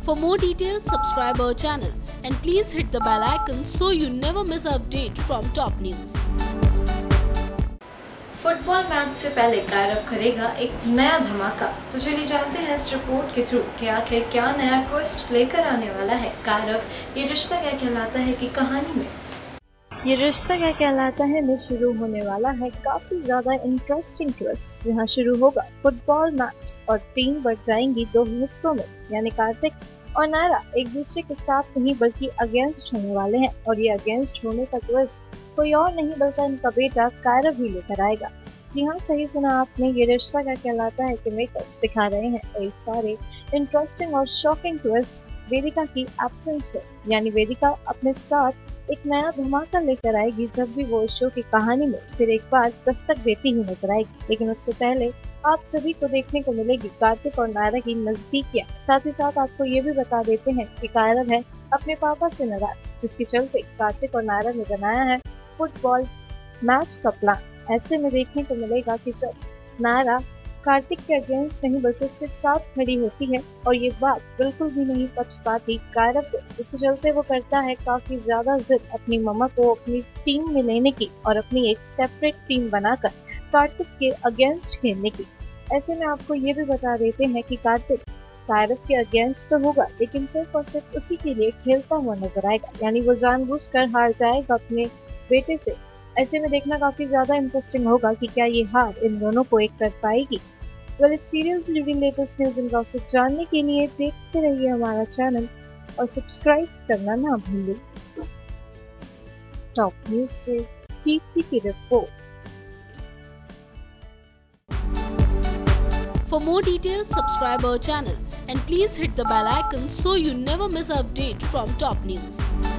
For more details, subscribe our channel and please hit the bell icon so you never miss an update from top news. Football match से पहले कायरव करेगा एक नया धमाका। तो चलिए जानते हैं इस रिपोर्ट के थ्रू कि आखिर क्या नया ट्विस्ट लेकर आने वाला है कायरव। ये रिश्ता क्या कहलाता है कि कहानी में ये रिश्ता क्या कहलाता है में शुरू होने वाला है काफी ज्यादा इंटरेस्टिंग ट्विस्ट, जहां शुरू होगा फुटबॉल मैच और टीम बढ़ जाएंगी दो हिस्सों में, यानी कार्तिक और नायरा एक दूसरे के साथ नहीं बल्कि अगेंस्ट होने वाले हैं। और ये अगेंस्ट होने का ट्विस्ट कोई और नहीं बल्कि इनका बेटा कायरव ही लेकर आएगा। जी हाँ, सही सुना आपने। ये रिश्ता क्या कहलाता है कि मेकर्स दिखा रहे हैं एक सारे इंटरेस्टिंग और शॉकिंग ट्विस्ट वेदिका की एब्सेंस में, यानी वेदिका अपने साथ एक नया धमाका लेकर आएगी जब भी वो इस शो की कहानी में फिर एक बार दस्तक देती ही नजर आएगी। लेकिन उससे पहले आप सभी को देखने को मिलेगी कार्तिक और नायरा की नजदीकियां। साथ ही साथ आपको ये भी बता देते हैं कि कायरव है अपने पापा से नाराज, जिसके चलते कार्तिक और नायरा ने बनाया है फुटबॉल मैच का प्लान। ऐसे में देखने को मिलेगा कि जब नायरा कार्तिक के अगेंस्ट नहीं बल्कि उसके साथ खड़ी होती है और ये बात बिल्कुल भी नहीं पछताती कायरव को, जिसके चलते वो करता है काफी ज्यादा जिद अपनी मम्मा को अपनी टीम में लेने की और अपनी एक सेपरेट टीम बनाकर कार्तिक के अगेंस्ट खेलने की। ऐसे में आपको ये भी बता देते हैं कि कार्तिक कायरव के अगेंस्ट तो होगा लेकिन सिर्फ और सिर्फ उसी के लिए खेलता हुआ नजर आएगा, यानी वो जानबूझकर हार जाएगा अपने बेटे से। ऐसे में देखना काफी ज्यादा इंटरेस्टिंग होगा कि क्या ये हार इन दोनों को एक कर पाएगी। वेल, इस सीरियल से जुड़ी लेटेस्ट न्यूज एंड गॉसिप जानने के लिए देखते रहिए हमारा चैनल और सब्सक्राइब करना ना भूलें। टॉप न्यूज से कीर्ति की report. For more details, subscribe our channel and please hit the bell icon so you never miss an update from top news.